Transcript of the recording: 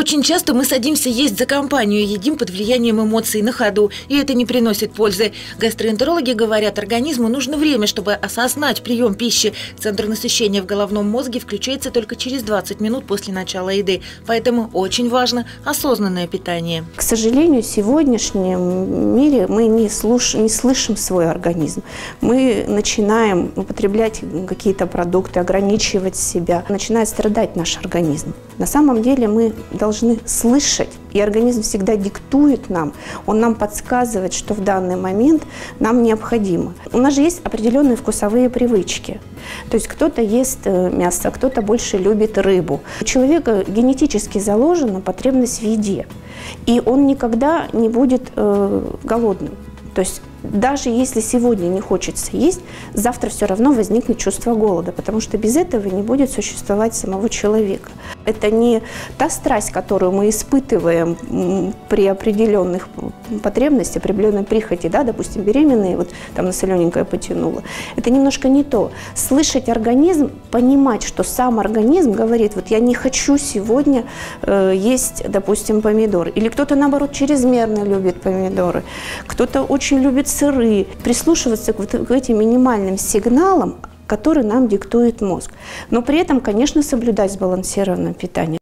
Очень часто мы садимся есть за компанию, едим под влиянием эмоций на ходу, и это не приносит пользы. Гастроэнтерологи говорят, организму нужно время, чтобы осознать прием пищи. Центр насыщения в головном мозге включается только через 20 минут после начала еды, поэтому очень важно осознанное питание. К сожалению, в сегодняшнем мире мы не слышим свой организм. Мы начинаем употреблять какие-то продукты, ограничивать себя. Начинает страдать наш организм. На самом деле мы должны слышать, и организм всегда диктует нам, он нам подсказывает, что в данный момент нам необходимо. У нас же есть определенные вкусовые привычки. То есть кто-то ест мясо, кто-то больше любит рыбу. У человека генетически заложена потребность в еде, и он никогда не будет голодным. То есть даже если сегодня не хочется есть, завтра все равно возникнет чувство голода, потому что без этого не будет существовать самого человека. Это не та страсть, которую мы испытываем при определенных потребностях, при определенной прихоти, да, допустим, беременные, вот там на солененькое потянуло. Это немножко не то. Слышать организм, понимать, что сам организм говорит, вот я не хочу сегодня есть, допустим, помидоры. Или кто-то, наоборот, чрезмерно любит помидоры, кто-то очень любит сыры. Прислушиваться к этим минимальным сигналам, который нам диктует мозг. Но при этом, конечно, соблюдать сбалансированное питание.